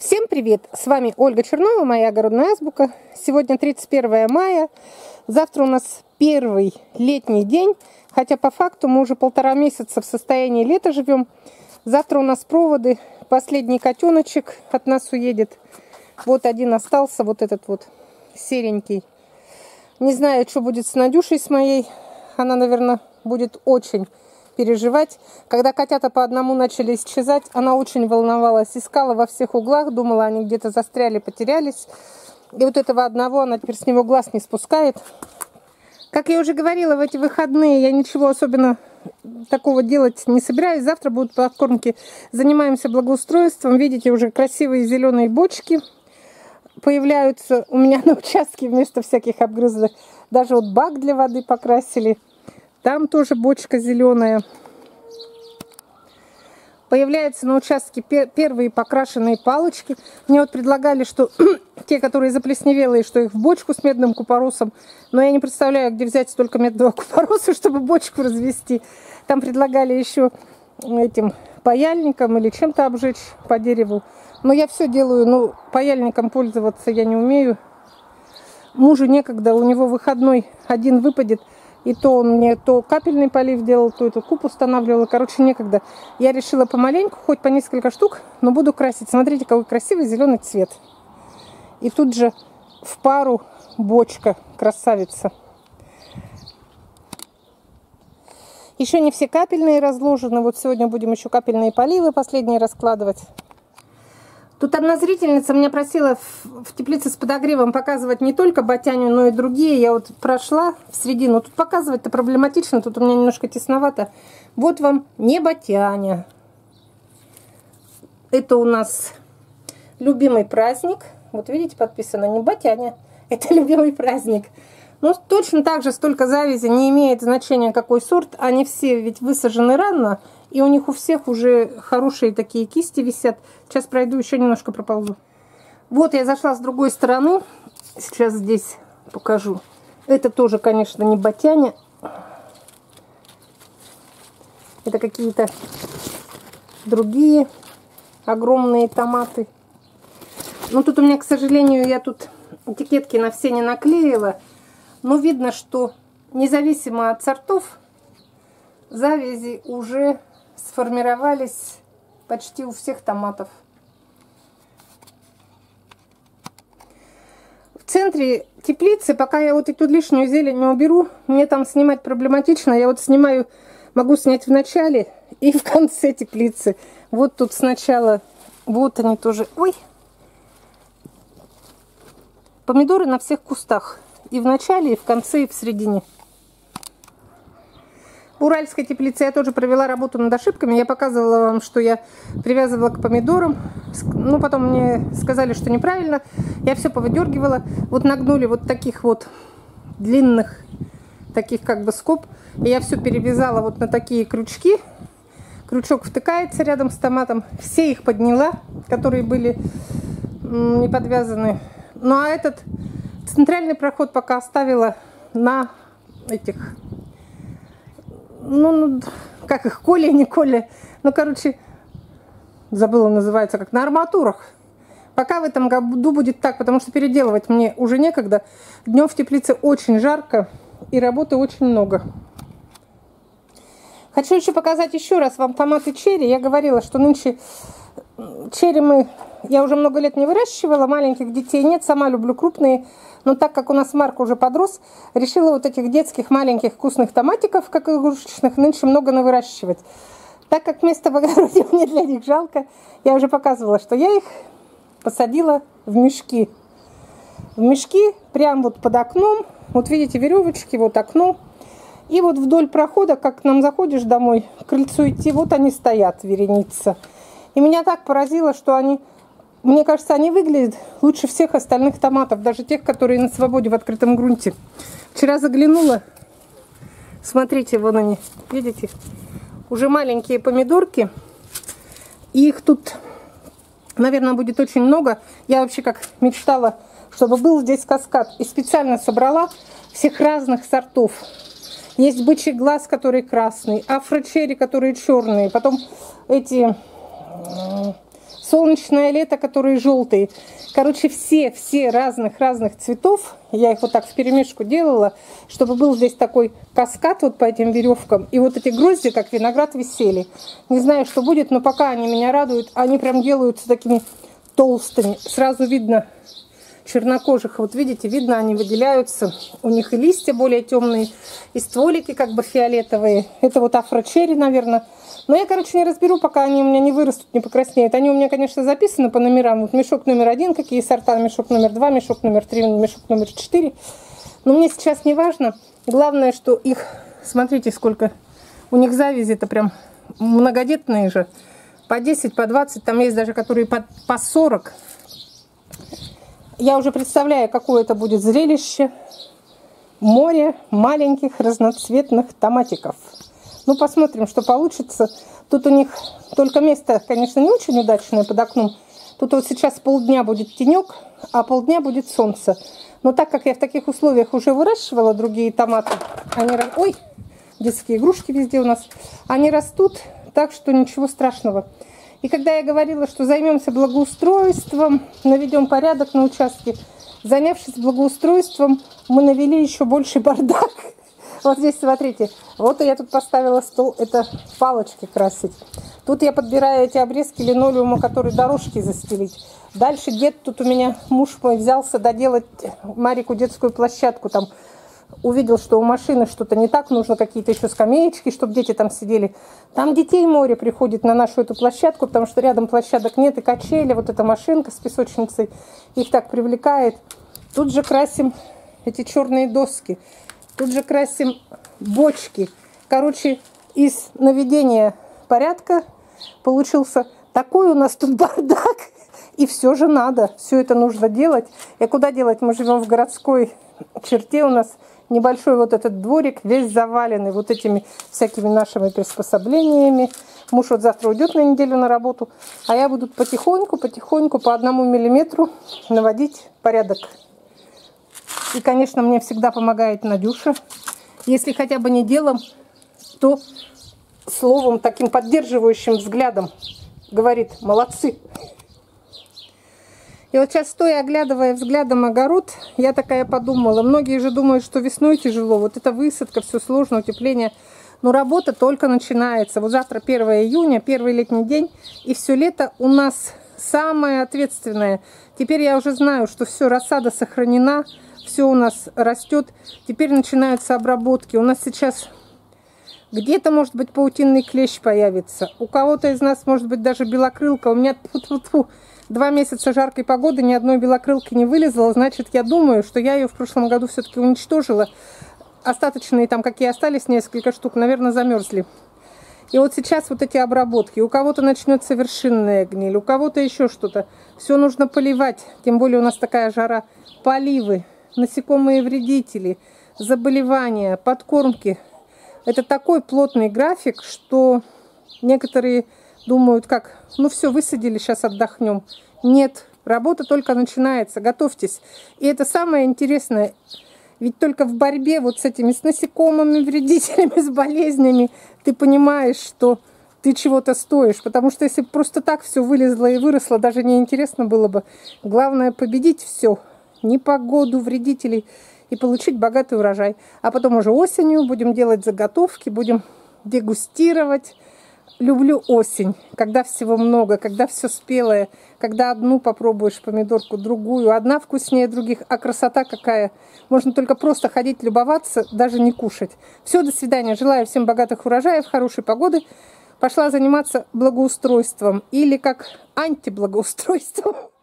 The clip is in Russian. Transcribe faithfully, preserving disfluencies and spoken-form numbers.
Всем привет! С вами Ольга Чернова, моя огородная азбука. Сегодня тридцать первое мая. Завтра у нас первый летний день, хотя по факту мы уже полтора месяца в состоянии лета живем. Завтра у нас проводы, последний котеночек от нас уедет. Вот один остался, вот этот вот серенький. Не знаю, что будет с Надюшей, с моей. Она, наверное, будет очень переживать. Когда котята по одному начали исчезать, она очень волновалась, искала во всех углах, думала, они где-то застряли, потерялись. И вот этого одного она теперь с него глаз не спускает. Как я уже говорила, в эти выходные я ничего особенно такого делать не собираюсь. Завтра будут подкормки. Занимаемся благоустройством. Видите, уже красивые зеленые бочки появляются у меня на участке вместо всяких обгрызанных. Даже вот бак для воды покрасили. Там тоже бочка зеленая. Появляются на участке первые покрашенные палочки. Мне вот предлагали, что те, которые заплесневелые, что их в бочку с медным купоросом. Но я не представляю, где взять столько медного купороса, чтобы бочку развести. Там предлагали еще этим паяльником или чем-то обжечь по дереву. Но я все делаю, ну, паяльником пользоваться я не умею. Мужу некогда, у него выходной один выпадет. И то он мне то капельный полив делал, то эту куб устанавливала. Короче, некогда. Я решила помаленьку, хоть по несколько штук, но буду красить. Смотрите, какой красивый зеленый цвет. И тут же в пару бочка. Красавица. Еще не все капельные разложены. Вот сегодня будем еще капельные поливы последние раскладывать. Тут одна зрительница меня просила в, в теплице с подогревом показывать не только ботяню, но и другие. Я вот прошла в середину. Тут показывать-то проблематично, тут у меня немножко тесновато. Вот вам не ботяня. Это у нас любимый праздник. Вот видите, подписано не ботяня. Это любимый праздник. Ну, точно так же столько завязи, не имеет значения какой сорт. Они все ведь высажены рано. И у них у всех уже хорошие такие кисти висят. Сейчас пройду, еще немножко проползу. Вот я зашла с другой стороны. Сейчас здесь покажу. Это тоже, конечно, не ботяня. Это какие-то другие огромные томаты. Но тут у меня, к сожалению, я тут этикетки на все не наклеила. Но видно, что независимо от сортов, завязи уже сформировались почти у всех томатов. В центре теплицы, пока я вот эту лишнюю зелень не уберу, мне там снимать проблематично. Я вот снимаю, могу снять в начале и в конце теплицы. Вот тут сначала, вот они тоже. Ой! Помидоры на всех кустах. И в начале, и в конце, и в середине. В уральской теплице я тоже провела работу над ошибками. Я показывала вам, что я привязывала к помидорам. Ну, потом мне сказали, что неправильно. Я все повыдергивала. Вот нагнули вот таких вот длинных, таких как бы скоб. И я все перевязала вот на такие крючки. Крючок втыкается рядом с томатом. Все их подняла, которые были не подвязаны. Ну, а этот центральный проход пока оставила на этих... Ну, ну, как их, коли, не коли. Ну, короче, забыла, называется, как на арматурах. Пока в этом году будет так, потому что переделывать мне уже некогда. Днем в теплице очень жарко и работы очень много. Хочу еще показать еще раз вам томаты черри. Я говорила, что нынче черри мы... Я уже много лет не выращивала, маленьких детей нет, сама люблю крупные. Но так как у нас Марк уже подрос, решила вот этих детских маленьких вкусных томатиков, как игрушечных, нынче много навыращивать. Так как места в огороде мне для них жалко, я уже показывала, что я их посадила в мешки. В мешки прямо вот под окном. Вот видите, веревочки, вот окно. И вот вдоль прохода, как к нам заходишь домой, к крыльцу идти, вот они стоят, вереница. И меня так поразило, что они... Мне кажется, они выглядят лучше всех остальных томатов, даже тех, которые на свободе в открытом грунте. Вчера заглянула, смотрите, вон они, видите, уже маленькие помидорки. И их тут, наверное, будет очень много. Я вообще как мечтала, чтобы был здесь каскад. И специально собрала всех разных сортов. Есть бычий глаз, который красный, афро-черри, которые черные. Потом эти... солнечное лето, которые желтые. Короче, все, все разных-разных цветов. Я их вот так вперемешку делала, чтобы был здесь такой каскад вот по этим веревкам. И вот эти грозди, как виноград, висели. Не знаю, что будет, но пока они меня радуют. Они прям делаются такими толстыми. Сразу видно чернокожих. Вот видите, видно, они выделяются. У них и листья более темные, и стволики как бы фиолетовые. Это вот афрочерри, наверное. Но я, короче, не разберу, пока они у меня не вырастут, не покраснеют. Они у меня, конечно, записаны по номерам. Вот мешок номер один, какие сорта, мешок номер два, мешок номер три, мешок номер четыре. Но мне сейчас не важно. Главное, что их, смотрите, сколько у них завязи-то прям многодетные же. По десять, по двадцать, там есть даже которые по, по сорок. Я уже представляю, какое это будет зрелище. Море маленьких разноцветных томатиков. Ну, посмотрим, что получится. Тут у них только место, конечно, не очень удачное под окном. Тут вот сейчас полдня будет тенек, а полдня будет солнце. Но так как я в таких условиях уже выращивала другие томаты, они... Ой, детские игрушки везде у нас. Они растут, так что ничего страшного. И когда я говорила, что займемся благоустройством, наведем порядок на участке, занявшись благоустройством, мы навели еще больше бардак. Вот здесь, смотрите, вот я тут поставила стол, это палочки красить. Тут я подбираю эти обрезки линолеума, которые дорожки застелить. Дальше дед, тут у меня муж мой взялся доделать Марику детскую площадку. Там увидел, что у машины что-то не так, нужно какие-то еще скамеечки, чтобы дети там сидели. Там детей море приходит на нашу эту площадку, потому что рядом площадок нет, и качели, вот эта машинка с песочницей, их так привлекает. Тут же красим эти черные доски. Тут же красим бочки. Короче, из наведения порядка получился такой у нас тут бардак. И все же надо. Все это нужно делать. И куда делать? Мы живем в городской черте. У нас небольшой вот этот дворик, весь заваленный вот этими всякими нашими приспособлениями. Муж вот завтра уйдет на неделю на работу. А я буду потихоньку, потихоньку по одному миллиметру наводить порядок. И, конечно, мне всегда помогает Надюша. Если хотя бы не делом, то словом, таким поддерживающим взглядом. Говорит, молодцы. И вот сейчас, стоя, оглядывая взглядом огород, я такая подумала. Многие же думают, что весной тяжело. Вот это высадка, все сложно, утепление. Но работа только начинается. Вот завтра первое июня, первый летний день. И все лето у нас самое ответственное. Теперь я уже знаю, что все, рассада сохранена. Все у нас растет. Теперь начинаются обработки. У нас сейчас где-то, может быть, паутинный клещ появится. У кого-то из нас, может быть, даже белокрылка. У меня тьфу-тьфу-тьфу, два месяца жаркой погоды, ни одной белокрылки не вылезла. Значит, я думаю, что я ее в прошлом году все-таки уничтожила. Остаточные там, какие остались, несколько штук, наверное, замерзли. И вот сейчас вот эти обработки. У кого-то начнется вершинная гниль, у кого-то еще что-то. Все нужно поливать. Тем более у нас такая жара. Поливы. Насекомые вредители, заболевания, подкормки. Это такой плотный график, что некоторые думают, как, ну все, высадили, сейчас отдохнем. Нет, работа только начинается, готовьтесь. И это самое интересное, ведь только в борьбе вот с этими, с насекомыми, вредителями, с болезнями, ты понимаешь, что ты чего-то стоишь. Потому что если просто так все вылезло и выросло, даже неинтересно было бы. Главное победить все. Непогоду, вредителей, и получить богатый урожай. А потом уже осенью будем делать заготовки, будем дегустировать. Люблю осень, когда всего много, когда все спелое, когда одну попробуешь помидорку, другую, одна вкуснее других, а красота какая. Можно только просто ходить, любоваться, даже не кушать. Все, до свидания. Желаю всем богатых урожаев, хорошей погоды. Пошла заниматься благоустройством или как антиблагоустройством.